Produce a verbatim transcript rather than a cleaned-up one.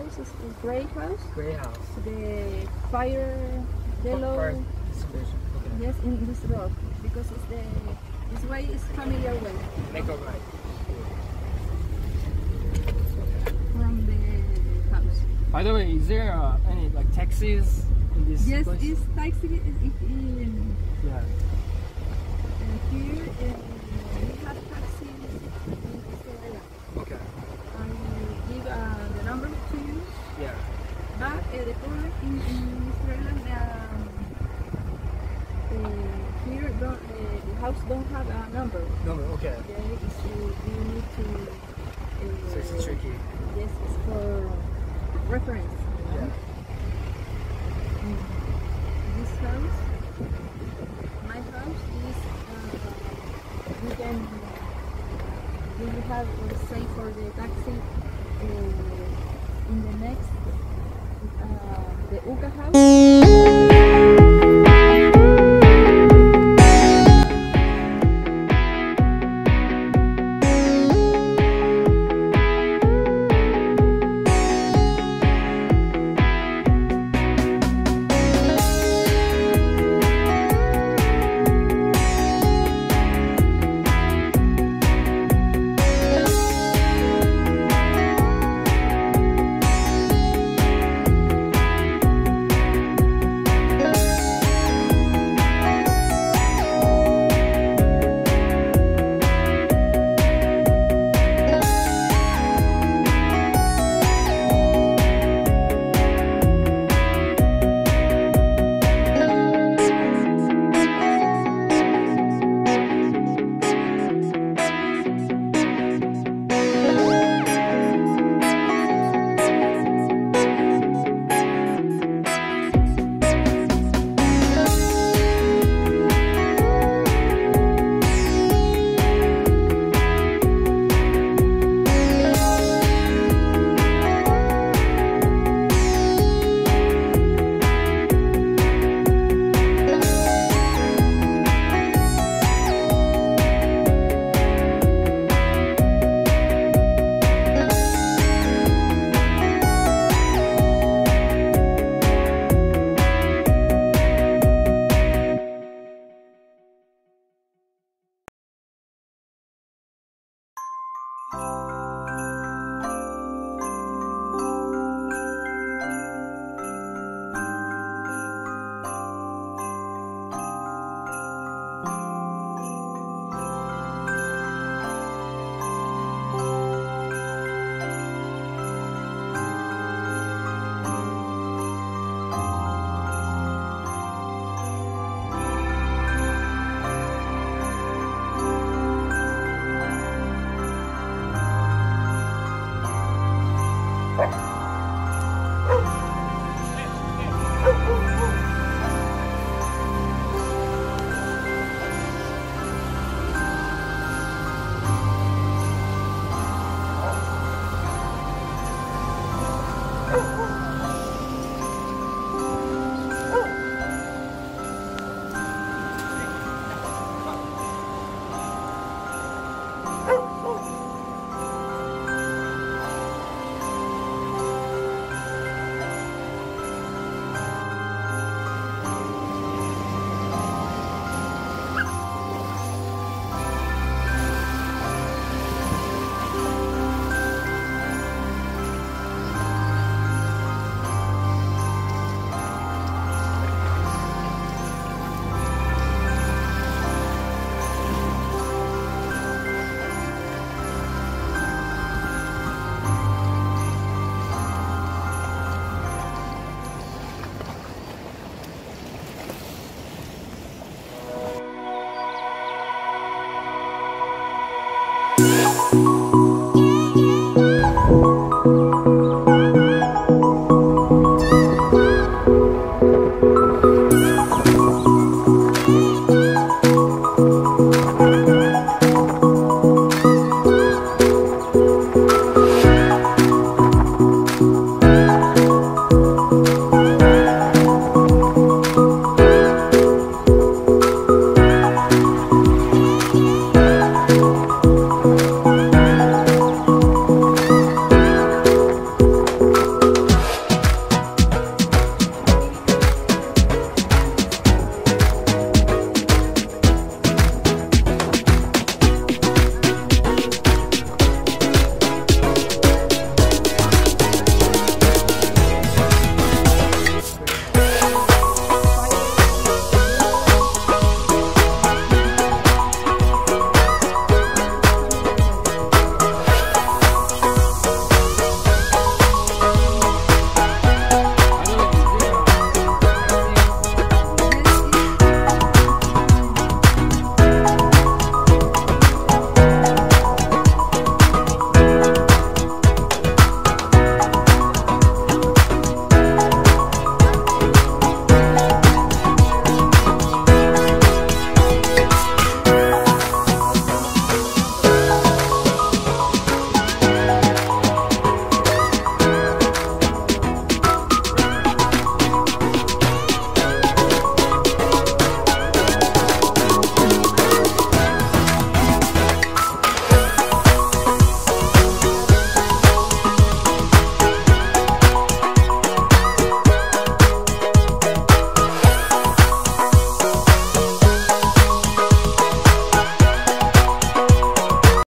house is the gray house. Gray house. The fire yellow. Fire extinguisher. Okay. Yes, in this road because it's the this way is familiar way. Make a right. From the house. By the way, is there uh, any like taxis in this Yes, place? it's taxi. It, it, in, Yeah. uh, here uh, we have taxis in Easter Island. Okay. I will give uh, the number to you. Yeah. But uh, the problem in, in Easter Island, um, uh, here don't, uh, the house don't have a number. Number. Okay. Yeah, it's, uh, you need to. Uh, So it's tricky. Yes, it's for reference. Yeah. Mm. This house, my house is. Uh, you can. You will have, uh, say, for the taxi uh, in the next. Uh, the Uga house.